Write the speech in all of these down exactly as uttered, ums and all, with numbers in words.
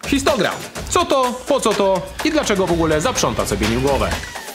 Histogram. Co to, po co to i dlaczego w ogóle zaprząta sobie nim głowę?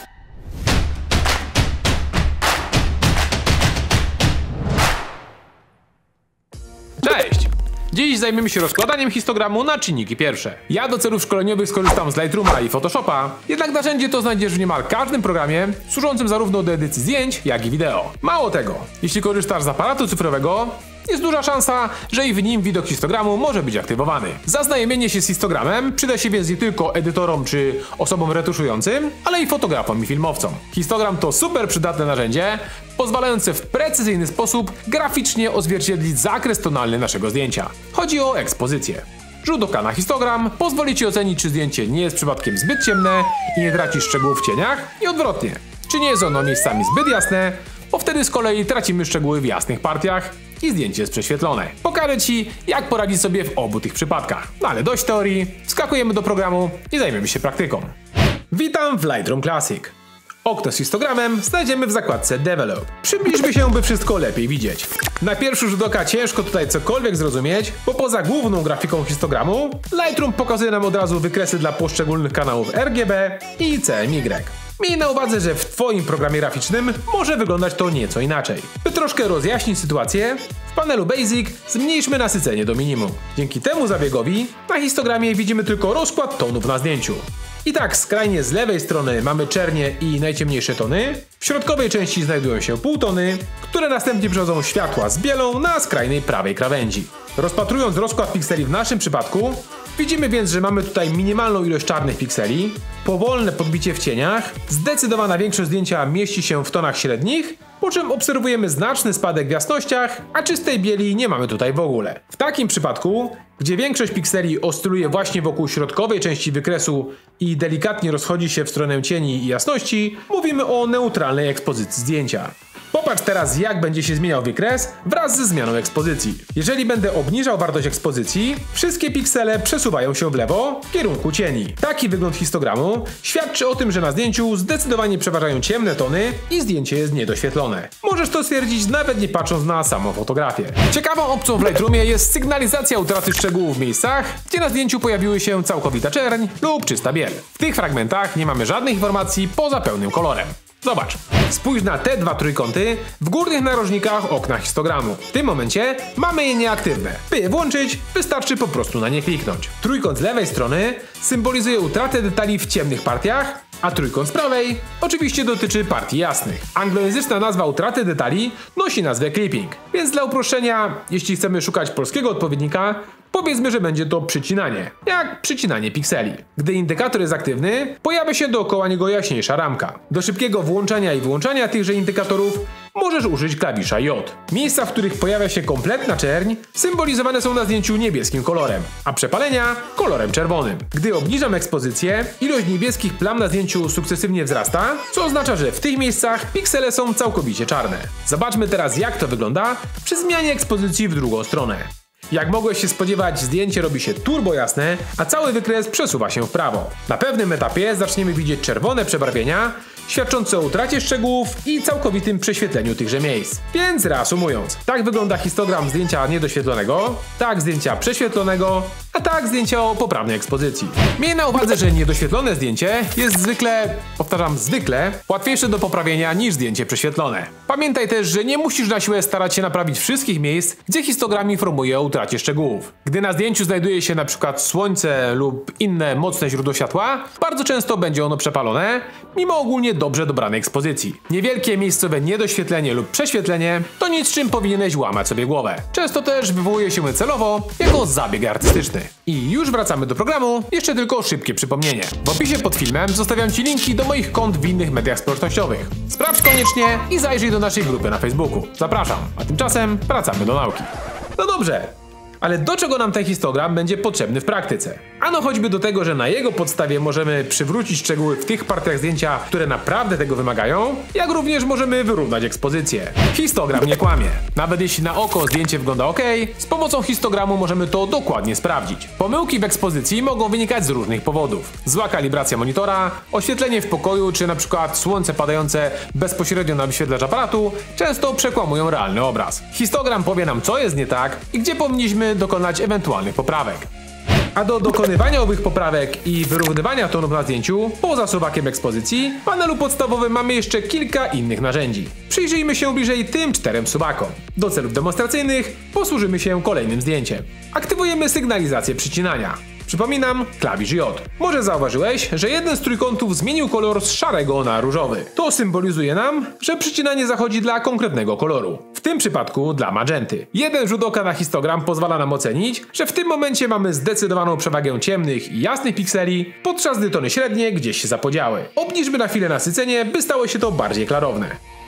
Cześć! Dziś zajmiemy się rozkładaniem histogramu na czynniki pierwsze. Ja do celów szkoleniowych skorzystam z Lightrooma i Photoshopa, jednak narzędzie to znajdziesz w niemal każdym programie, służącym zarówno do edycji zdjęć, jak i wideo. Mało tego, jeśli korzystasz z aparatu cyfrowego, jest duża szansa, że i w nim widok histogramu może być aktywowany. Zaznajomienie się z histogramem przyda się więc nie tylko edytorom czy osobom retuszującym, ale i fotografom i filmowcom. Histogram to super przydatne narzędzie, pozwalające w precyzyjny sposób graficznie odzwierciedlić zakres tonalny naszego zdjęcia. Chodzi o ekspozycję. Rzut oka na histogram pozwoli Ci ocenić, czy zdjęcie nie jest przypadkiem zbyt ciemne i nie traci szczegółów w cieniach, i odwrotnie, czy nie jest ono miejscami zbyt jasne, bo wtedy z kolei tracimy szczegóły w jasnych partiach i zdjęcie jest prześwietlone. Pokażę Ci, jak poradzić sobie w obu tych przypadkach. No ale dość teorii, wskakujemy do programu i zajmiemy się praktyką. Witam w Lightroom Classic. Okno z histogramem znajdziemy w zakładce Develop. Przybliżmy się, by wszystko lepiej widzieć. Na pierwszy rzut oka ciężko tutaj cokolwiek zrozumieć, bo poza główną grafiką histogramu, Lightroom pokazuje nam od razu wykresy dla poszczególnych kanałów R G B i C M Y. Miej na uwadze, że w Twoim programie graficznym może wyglądać to nieco inaczej. By troszkę rozjaśnić sytuację, w panelu Basic zmniejszmy nasycenie do minimum. Dzięki temu zabiegowi na histogramie widzimy tylko rozkład tonów na zdjęciu. I tak skrajnie z lewej strony mamy czernie i najciemniejsze tony, w środkowej części znajdują się półtony, które następnie przechodzą światła z bielą na skrajnej prawej krawędzi. Rozpatrując rozkład pikseli w naszym przypadku, widzimy więc, że mamy tutaj minimalną ilość czarnych pikseli, powolne podbicie w cieniach, zdecydowana większość zdjęcia mieści się w tonach średnich, po czym obserwujemy znaczny spadek w jasnościach, a czystej bieli nie mamy tutaj w ogóle. W takim przypadku, gdzie większość pikseli oscyluje właśnie wokół środkowej części wykresu i delikatnie rozchodzi się w stronę cieni i jasności, mówimy o neutralnej ekspozycji zdjęcia. Popatrz teraz, jak będzie się zmieniał wykres wraz ze zmianą ekspozycji. Jeżeli będę obniżał wartość ekspozycji, wszystkie piksele przesuwają się w lewo w kierunku cieni. Taki wygląd histogramu świadczy o tym, że na zdjęciu zdecydowanie przeważają ciemne tony i zdjęcie jest niedoświetlone. Możesz to stwierdzić nawet nie patrząc na samą fotografię. Ciekawą opcją w Lightroomie jest sygnalizacja utraty szczegółów w miejscach, gdzie na zdjęciu pojawiły się całkowita czerń lub czysta biel. W tych fragmentach nie mamy żadnych informacji poza pełnym kolorem. Zobacz. Spójrz na te dwa trójkąty w górnych narożnikach okna histogramu. W tym momencie mamy je nieaktywne. By je włączyć, wystarczy po prostu na nie kliknąć. Trójkąt z lewej strony symbolizuje utratę detali w ciemnych partiach, a trójkąt z prawej oczywiście dotyczy partii jasnych. Anglojęzyczna nazwa utraty detali nosi nazwę clipping, więc dla uproszczenia, jeśli chcemy szukać polskiego odpowiednika, powiedzmy, że będzie to przycinanie, jak przycinanie pikseli. Gdy indykator jest aktywny, pojawia się dookoła niego jaśniejsza ramka. Do szybkiego włączania i wyłączania tychże indykatorów możesz użyć klawisza J. Miejsca, w których pojawia się kompletna czerń, symbolizowane są na zdjęciu niebieskim kolorem, a przepalenia kolorem czerwonym. Gdy obniżam ekspozycję, ilość niebieskich plam na zdjęciu sukcesywnie wzrasta, co oznacza, że w tych miejscach piksele są całkowicie czarne. Zobaczmy teraz, jak to wygląda przy zmianie ekspozycji w drugą stronę. Jak mogłeś się spodziewać, zdjęcie robi się turbo jasne, a cały wykres przesuwa się w prawo. Na pewnym etapie zaczniemy widzieć czerwone przebarwienia, świadczące o utracie szczegółów i całkowitym prześwietleniu tychże miejsc. Więc reasumując, tak wygląda histogram zdjęcia niedoświetlonego, tak zdjęcia prześwietlonego, a tak zdjęcia o poprawnej ekspozycji. Miej na uwadze, że niedoświetlone zdjęcie jest zwykle, powtarzam zwykle, łatwiejsze do poprawienia niż zdjęcie prześwietlone. Pamiętaj też, że nie musisz na siłę starać się naprawić wszystkich miejsc, gdzie histogram informuje o utracie szczegółów. Gdy na zdjęciu znajduje się na przykład słońce lub inne mocne źródło światła, bardzo często będzie ono przepalone, mimo ogólnie dobrze dobranej ekspozycji. Niewielkie miejscowe niedoświetlenie lub prześwietlenie to nic, czym powinieneś łamać sobie głowę. Często też wywołuje się celowo jako zabieg artystyczny. I już wracamy do programu, jeszcze tylko szybkie przypomnienie. W opisie pod filmem zostawiam Ci linki do moich kont w innych mediach społecznościowych. Sprawdź koniecznie i zajrzyj do naszej grupy na Facebooku. Zapraszam, a tymczasem wracamy do nauki. No dobrze. Ale do czego nam ten histogram będzie potrzebny w praktyce? Ano choćby do tego, że na jego podstawie możemy przywrócić szczegóły w tych partiach zdjęcia, które naprawdę tego wymagają, jak również możemy wyrównać ekspozycję. Histogram nie kłamie. Nawet jeśli na oko zdjęcie wygląda ok, z pomocą histogramu możemy to dokładnie sprawdzić. Pomyłki w ekspozycji mogą wynikać z różnych powodów. Zła kalibracja monitora, oświetlenie w pokoju, czy na przykład słońce padające bezpośrednio na wyświetlacz aparatu często przekłamują realny obraz. Histogram powie nam, co jest nie tak i gdzie powinniśmy dokonać ewentualnych poprawek. A do dokonywania owych poprawek i wyrównywania tonów na zdjęciu, poza suwakiem ekspozycji, w panelu podstawowym mamy jeszcze kilka innych narzędzi. Przyjrzyjmy się bliżej tym czterem suwakom. Do celów demonstracyjnych posłużymy się kolejnym zdjęciem. Aktywujemy sygnalizację przycinania. Przypominam, klawisz J. Może zauważyłeś, że jeden z trójkątów zmienił kolor z szarego na różowy. To symbolizuje nam, że przycinanie zachodzi dla konkretnego koloru. W tym przypadku dla magenty. Jeden rzut oka na histogram pozwala nam ocenić, że w tym momencie mamy zdecydowaną przewagę ciemnych i jasnych pikseli, podczas gdy tony średnie gdzieś się zapodziały. Obniżmy na chwilę nasycenie, by stało się to bardziej klarowne.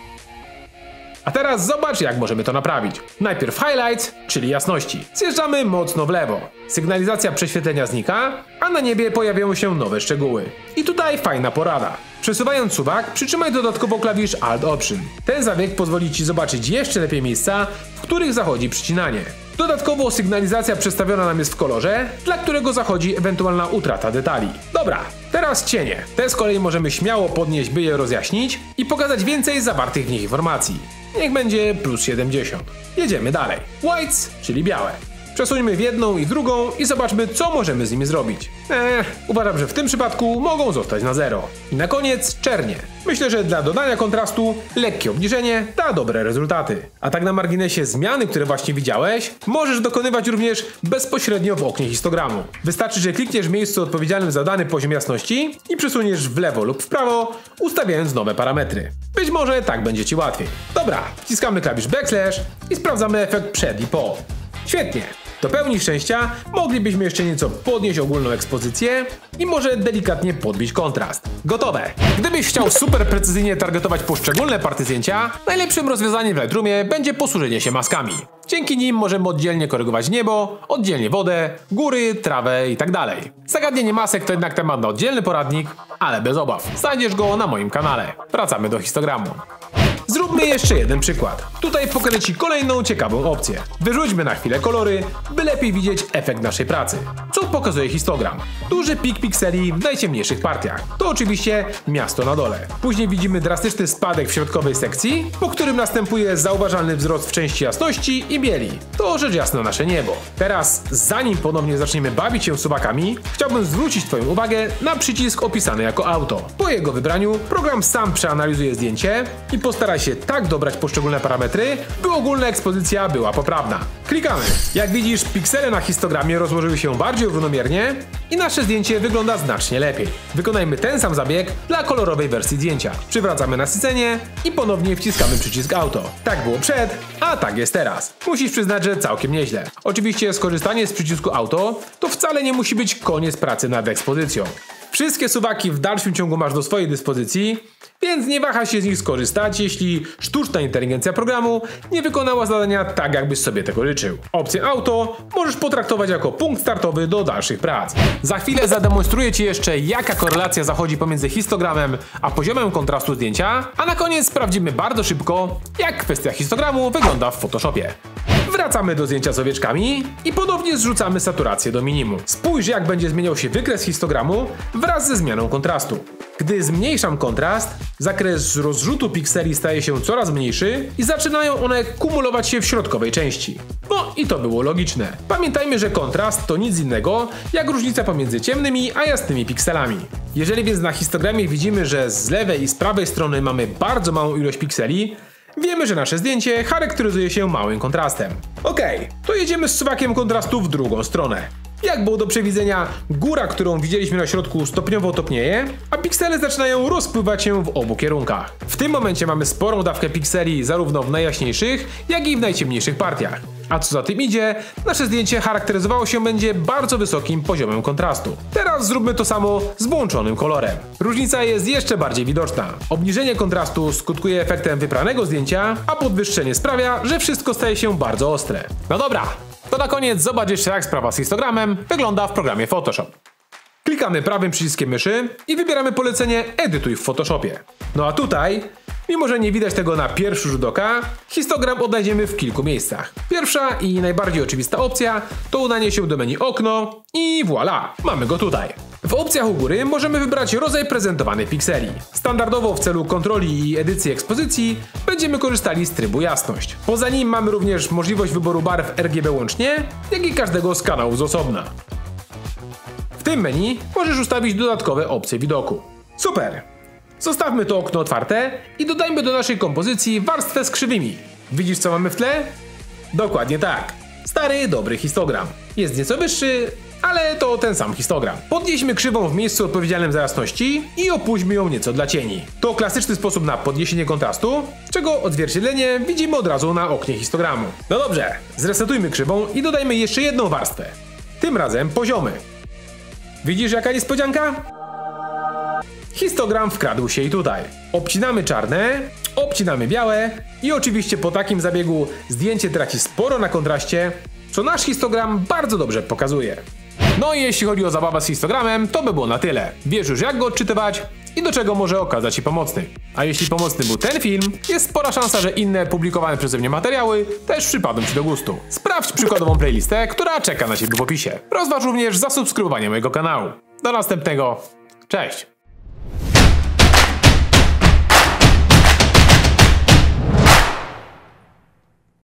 A teraz zobacz, jak możemy to naprawić. Najpierw highlight, czyli jasności. Zjeżdżamy mocno w lewo. Sygnalizacja prześwietlenia znika, a na niebie pojawiają się nowe szczegóły. I tutaj fajna porada. Przesuwając suwak, przytrzymaj dodatkowo klawisz Alt Option. Ten zabieg pozwoli Ci zobaczyć jeszcze lepiej miejsca, w których zachodzi przycinanie. Dodatkowo sygnalizacja przedstawiona nam jest w kolorze, dla którego zachodzi ewentualna utrata detali. Dobra, teraz cienie. Te z kolei możemy śmiało podnieść, by je rozjaśnić i pokazać więcej zawartych w nich informacji. Niech będzie plus siedemdziesiąt. Jedziemy dalej. Whites, czyli białe. Przesuńmy w jedną i w drugą i zobaczmy, co możemy z nimi zrobić. Eee, uważam, że w tym przypadku mogą zostać na zero. I na koniec czernie. Myślę, że dla dodania kontrastu lekkie obniżenie da dobre rezultaty. A tak na marginesie, zmiany, które właśnie widziałeś, możesz dokonywać również bezpośrednio w oknie histogramu. Wystarczy, że klikniesz w miejscu odpowiedzialnym za dany poziom jasności i przesuniesz w lewo lub w prawo, ustawiając nowe parametry. Być może tak będzie Ci łatwiej. Dobra, wciskamy klawisz backslash i sprawdzamy efekt przed i po. Świetnie! Do pełni szczęścia moglibyśmy jeszcze nieco podnieść ogólną ekspozycję i może delikatnie podbić kontrast. Gotowe! Gdybyś chciał super precyzyjnie targetować poszczególne partie zdjęcia, najlepszym rozwiązaniem w Lightroomie będzie posłużenie się maskami. Dzięki nim możemy oddzielnie korygować niebo, oddzielnie wodę, góry, trawę itd. Zagadnienie masek to jednak temat na oddzielny poradnik, ale bez obaw. Znajdziesz go na moim kanale. Wracamy do histogramu. Zróbmy jeszcze jeden przykład. Tutaj pokażę Ci kolejną ciekawą opcję. Wyrzućmy na chwilę kolory, by lepiej widzieć efekt naszej pracy. Co pokazuje histogram? Duży pik pikseli w najciemniejszych partiach. To oczywiście miasto na dole. Później widzimy drastyczny spadek w środkowej sekcji, po którym następuje zauważalny wzrost w części jasności i bieli. To rzecz jasna nasze niebo. Teraz, zanim ponownie zaczniemy bawić się suwakami, chciałbym zwrócić Twoją uwagę na przycisk opisany jako auto. Po jego wybraniu program sam przeanalizuje zdjęcie i postara się tak dobrać poszczególne parametry, by ogólna ekspozycja była poprawna. Klikamy. Jak widzisz, piksele na histogramie rozłożyły się bardziej równomiernie i nasze zdjęcie wygląda znacznie lepiej. Wykonajmy ten sam zabieg dla kolorowej wersji zdjęcia. Przywracamy nasycenie i ponownie wciskamy przycisk auto. Tak było przed, a tak jest teraz. Musisz przyznać, że całkiem nieźle. Oczywiście skorzystanie z przycisku auto to wcale nie musi być koniec pracy nad ekspozycją. Wszystkie suwaki w dalszym ciągu masz do swojej dyspozycji, więc nie wahaj się z nich skorzystać, jeśli sztuczna inteligencja programu nie wykonała zadania tak, jakbyś sobie tego życzył. Opcję auto możesz potraktować jako punkt startowy do dalszych prac. Za chwilę zademonstruję Ci jeszcze, jaka korelacja zachodzi pomiędzy histogramem a poziomem kontrastu zdjęcia, a na koniec sprawdzimy bardzo szybko, jak kwestia histogramu wygląda w Photoshopie. Wracamy do zdjęcia z owieczkami i ponownie zrzucamy saturację do minimum. Spójrz, jak będzie zmieniał się wykres histogramu wraz ze zmianą kontrastu. Gdy zmniejszam kontrast, zakres rozrzutu pikseli staje się coraz mniejszy i zaczynają one kumulować się w środkowej części. No i to było logiczne. Pamiętajmy, że kontrast to nic innego jak różnica pomiędzy ciemnymi a jasnymi pikselami. Jeżeli więc na histogramie widzimy, że z lewej i z prawej strony mamy bardzo małą ilość pikseli, wiemy, że nasze zdjęcie charakteryzuje się małym kontrastem. Okej, to jedziemy z suwakiem kontrastu w drugą stronę. Jak było do przewidzenia, góra, którą widzieliśmy na środku, stopniowo topnieje, a piksele zaczynają rozpływać się w obu kierunkach. W tym momencie mamy sporą dawkę pikseli zarówno w najjaśniejszych, jak i w najciemniejszych partiach. A co za tym idzie, nasze zdjęcie charakteryzowało się będzie bardzo wysokim poziomem kontrastu. Teraz zróbmy to samo z włączonym kolorem. Różnica jest jeszcze bardziej widoczna. Obniżenie kontrastu skutkuje efektem wypranego zdjęcia, a podwyższenie sprawia, że wszystko staje się bardzo ostre. No dobra, to na koniec zobacz jeszcze, jak sprawa z histogramem wygląda w programie Photoshop. Klikamy prawym przyciskiem myszy i wybieramy polecenie Edytuj w Photoshopie. No a tutaj, mimo że nie widać tego na pierwszy rzut oka, histogram odnajdziemy w kilku miejscach. Pierwsza i najbardziej oczywista opcja to udanie się do menu Okno i voilà, mamy go tutaj. W opcjach u góry możemy wybrać rodzaj prezentowanych pikseli. Standardowo w celu kontroli i edycji ekspozycji będziemy korzystali z trybu jasność. Poza nim mamy również możliwość wyboru barw R G B łącznie, jak i każdego z kanałów z osobna. tym menu możesz ustawić dodatkowe opcje widoku. Super! Zostawmy to okno otwarte i dodajmy do naszej kompozycji warstwę z krzywymi. Widzisz, co mamy w tle? Dokładnie tak. Stary, dobry histogram. Jest nieco wyższy, ale to ten sam histogram. Podnieśmy krzywą w miejscu odpowiedzialnym za jasności i opuśćmy ją nieco dla cieni. To klasyczny sposób na podniesienie kontrastu, z czego odzwierciedlenie widzimy od razu na oknie histogramu. No dobrze, zresetujmy krzywą i dodajmy jeszcze jedną warstwę. Tym razem poziomy. Widzisz, jaka niespodzianka? Histogram wkradł się i tutaj. Obcinamy czarne, obcinamy białe i oczywiście po takim zabiegu zdjęcie traci sporo na kontraście, co nasz histogram bardzo dobrze pokazuje. No i jeśli chodzi o zabawę z histogramem, to by było na tyle. Wiesz już, jak go odczytywać i do czego może okazać się pomocny. A jeśli pomocny był ten film, jest spora szansa, że inne publikowane przeze mnie materiały też przypadną Ci do gustu. Sprawdź przykładową playlistę, która czeka na Ciebie w opisie. Rozważ również zasubskrybowanie mojego kanału. Do następnego. Cześć!